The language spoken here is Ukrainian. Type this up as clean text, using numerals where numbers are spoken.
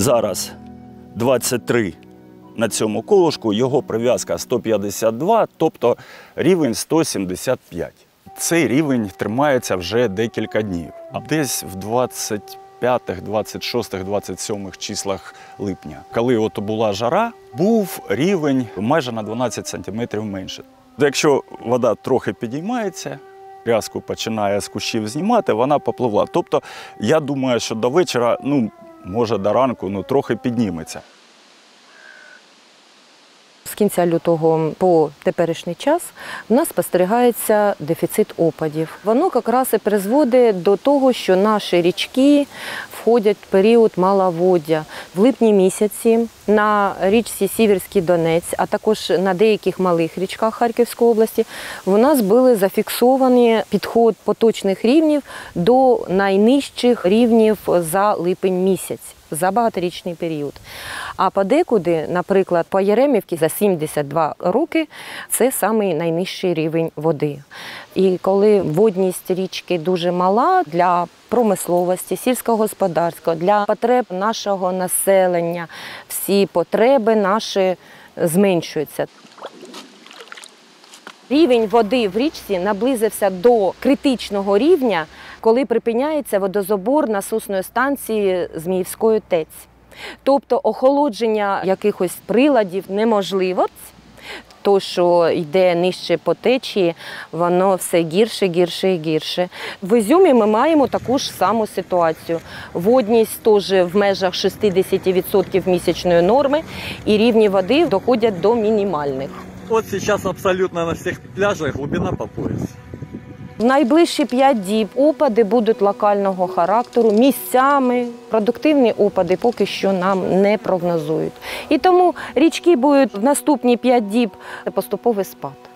зараз 23 на цьому колишку, його прив'язка 152, тобто рівень 175. Цей рівень тримається вже декілька днів. Десь в 25, 26, 27 числах липня, коли от була жара, був рівень майже на 12 см менше. Якщо вода трохи підіймається, рязку починає з кущів знімати, вона попливла. Тобто, я думаю, що до вечора, може до ранку, трохи підніметься. З кінця лютого по теперішній час в нас спостерігається дефіцит опадів. Воно якраз і призводить до того, що наші річки входять в період маловоддя. В липні місяці на річці Сіверський Донець, а також на деяких малих річках Харківської області, у нас були зафіксовані підход поточних рівнів до найнижчих рівнів за липень місяць, за багаторічний період. А подекуди, наприклад, по Єремівці за 72 роки, це самий найнижчий рівень води. І коли водність річки дуже мала для промисловості, сільського господарства, для потреб нашого населення, всі потреби наші зменшуються. Рівень води в річці наблизився до критичного рівня, коли припиняється водозабор насосної станції Зміївської ТЕЦ. Тобто охолодження якихось приладів неможливо, то, що йде нижче по течії, воно все гірше, гірше і гірше. В Ізюмі ми маємо таку ж саму ситуацію. Водність теж в межах 60% місячної норми, і рівні води доходять до мінімальних. Вот сейчас абсолютно на всех пляжах глубина по пояс. В найближчі 5 діб опади будуть локального характеру, місцями. Продуктивні опади поки що нам не прогнозують. І тому річки будуть в наступні 5 діб поступовий спад.